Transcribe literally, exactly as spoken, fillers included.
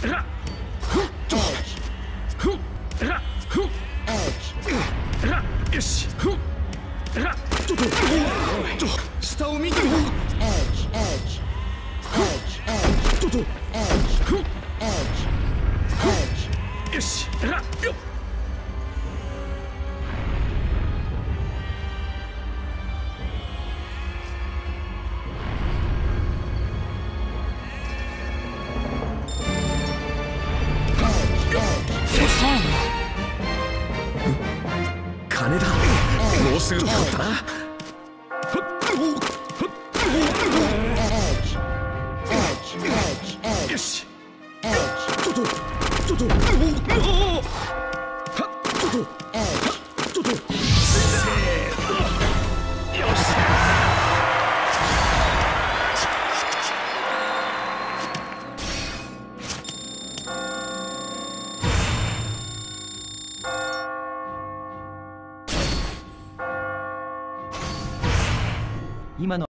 よし。ちょっと下を見て。ちょっとよし。よっ。金だ。もうすぐだったな。よし。ちょっとちょっとちょっとちょっとよし。 今の